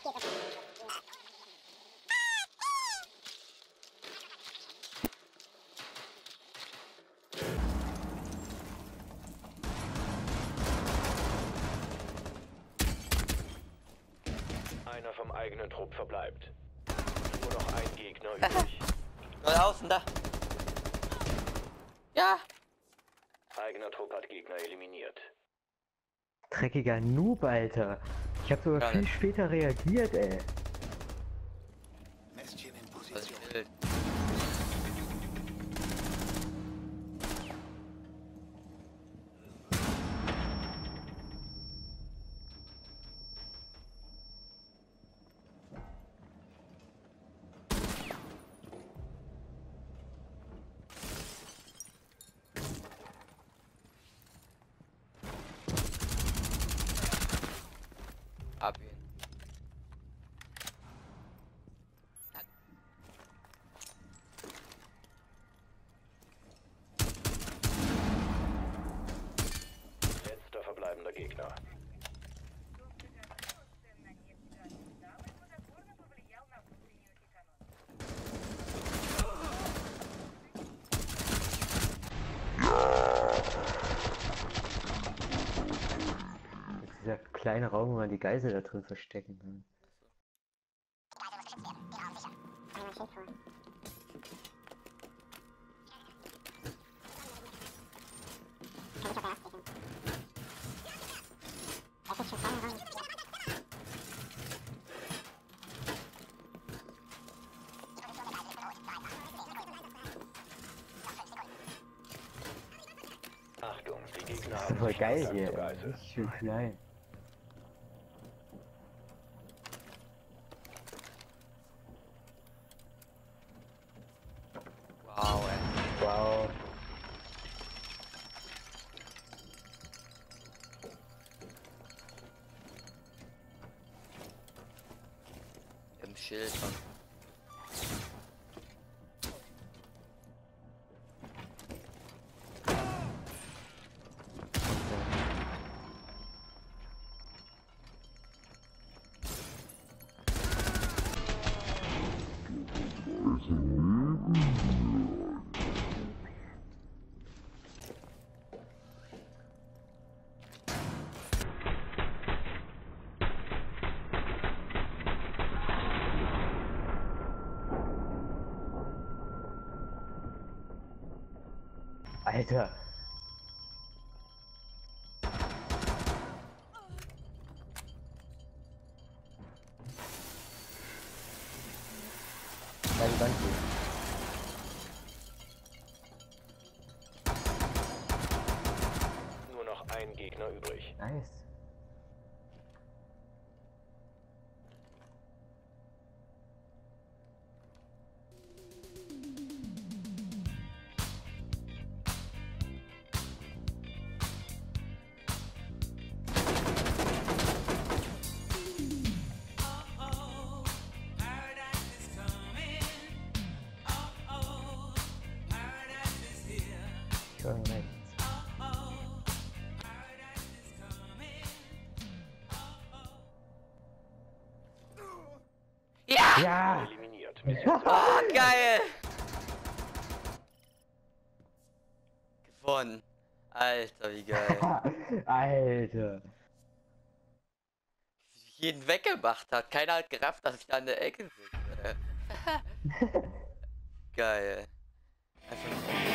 Einer vom eigenen Trupp verbleibt. Nur noch ein Gegner übrig. Nur außen da. Ja. Eigener Trupp hat Gegner eliminiert. Dreckiger Noob, Alter. Ich hab sogar viel später reagiert, ey. Messchen in Das Position. ist wild. Ab ihn. Letzter verbleibender Gegner. Das ist dieser kleine Raum, wo man die Geisel da drin verstecken kann. Achtung, die Gegner Das ist haben voll sich geil Kontakt hier. zur Geisel. Richtig schön klein. Wow, ey. Wow. Im Schild. Alter. Da die Wand hier. Nur noch ein Gegner übrig. Nice. Schon rechts. Ja! Ja! Eliminiert. Oh, geil! Gewonnen. Alter, wie geil. Alter. Jeden weggemacht hat. Keiner hat gerafft, dass ich da in der Ecke sitze. Geil. Einfach